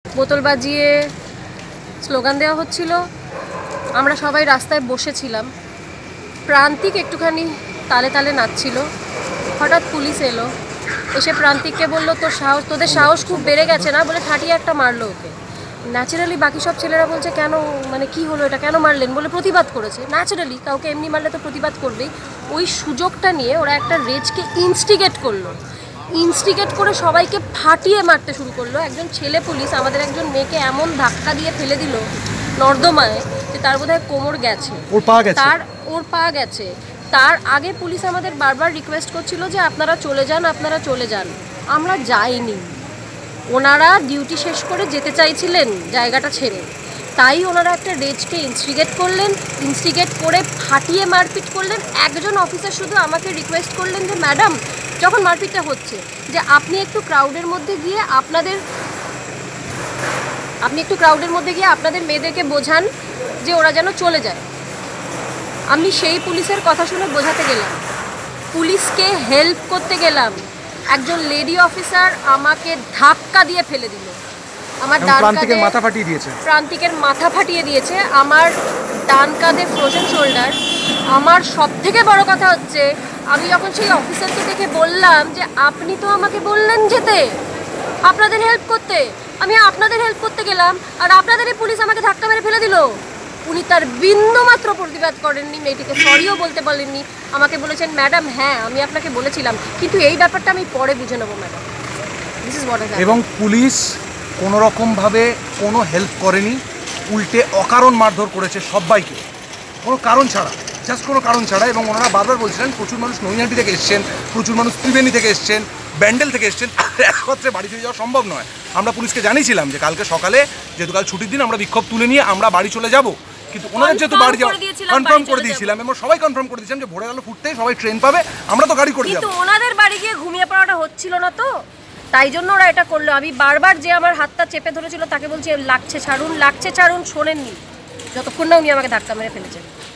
বোতল বাজিয়ে স্লোগান দেওয়া হচ্ছিল। আমরা সবাই রাস্তায় বসেছিলাম। প্রান্তিক একটুখানি তালে তালে নাচছিল। হঠাৎ পুলিশ এলো, এসে প্রান্তিককে বললো তোদের সাহস খুব বেড়ে গেছে না, বলে ঠাটিয়ে একটা মারলো ওকে। ন্যাচারালি বাকি সব ছেলেরা বলছে কেন, মানে কি হলো এটা, কেন মারলেন, বলে প্রতিবাদ করেছে। ন্যাচারালি কাউকে এমনি মারলে তো প্রতিবাদ করবেই। ওই সুযোগটা নিয়ে ওরা একটা রেজকে ইনস্টিগেট করলো, ইনস্টিগেট করে সবাইকে ফাটিয়ে মারতে শুরু করলো। একজন ছেলে পুলিশ আমাদের একজন মেয়েকে এমন ধাক্কা দিয়ে ফেলে দিল নর্দমায় যে তার বোধহয় কোমর গেছে, ওর পা গেছে। তার আগে পুলিশ আমাদের বারবার রিকোয়েস্ট করছিল যে আপনারা চলে যান, আপনারা চলে যান। আমরা যাইনি। ওনারা ডিউটি শেষ করে যেতে চাইছিলেন জায়গাটা ছেড়ে, তাই ওনারা একটা রেজকে ইনস্টিগেট করলেন, ইনস্টিগেট করে ফাটিয়ে মারপিট করলেন। একজন অফিসার শুধু আমাকে রিকোয়েস্ট করলেন যে ম্যাডাম, যখন মারপিটটা হচ্ছে, যে আপনি একটু ক্রাউডের মধ্যে গিয়ে আপনাদের মেয়েদেরকে বোঝান যে ওরা যেন চলে যায়। আমি সেই পুলিশের কথা শুনে বোঝাতে গেলাম, পুলিশকে হেল্প করতে গেলাম। একজন লেডি অফিসার আমাকে ধাক্কা দিয়ে ফেলে দিল, আমার প্রান্তিকের মাথা ফাটিয়ে দিয়েছে, আমার ডান কাঁধে ফ্রোজেন শোল্ডার। আমার সব থেকে বড় কথা হচ্ছে, আমি যখন সেই অফিসারকে দেখে বললাম যে আপনি তো আমাকে বললেন যেতে, আপনাদের হেল্প করতে, আমি আপনাদের হেল্প করতে গেলাম আর আপনাদেরই পুলিশ আমাকে ধাক্কা মেরে ফেলে দিল। উনি তার বিন্দুমাত্র প্রতিবাদ করেননি, মেয়েটিকে সরিও বলতে বলেননি। আমাকে বলেছেন ম্যাডাম হ্যাঁ আমি আপনাকে বলেছিলাম, কিন্তু এই ব্যাপারটা আমি পরে বুঝে নেবো madam. This is what has happened. এবং পুলিশ কোনো রকমভাবে কোনো হেল্প করেনি, উল্টে অকারণ মারধর করেছে সবাইকে, কোনো কারণ ছাড়া, জাস্ট কোনো কারণ ছাড়া। এবং ওনারা বারবার বলছিলেন প্রচুর মানুষ নৈহাটি থেকে এসছেন, প্রচুর মানুষ ত্রিবেণী থেকে এসছেন, ব্যান্ডেল থেকে এসছেন, একত্রে বাড়ি ফিরে যাওয়া সম্ভব নয়। আমরা পুলিশকে জানিয়েছিলাম যে কালকে সকালে, যেহেতু কাল ছুটির দিন, আমরা বিক্ষোভ তুলে নিয়ে আমরা বাড়ি চলে যাব। কিন্তু ওনাদের যেহেতু বাড়ি যাওয়া কনফার্ম করে দিয়েছিলাম এবং সবাই কনফার্ম করে দিয়েছিলাম যে ভোরের আলো ফুটতেই সবাই ট্রেন পাবে, আমরা তো গাড়ি করে যাব। কিন্তু ওনাদের বাড়ি গিয়ে ঘুমিয়ে পড়াটা হচ্ছিল না, তো তাই জন্য ওরা এটা করলো। আমি বারবার যে আমার হাতটা চেপে ধরেছিল তাকে বলছি লাগছে ছাড়ুন, লাগছে ছাড়ুন, শোনেননি, যতক্ষণ না উনি আমাকে ধাক্কা মেরে ফেলেছেন।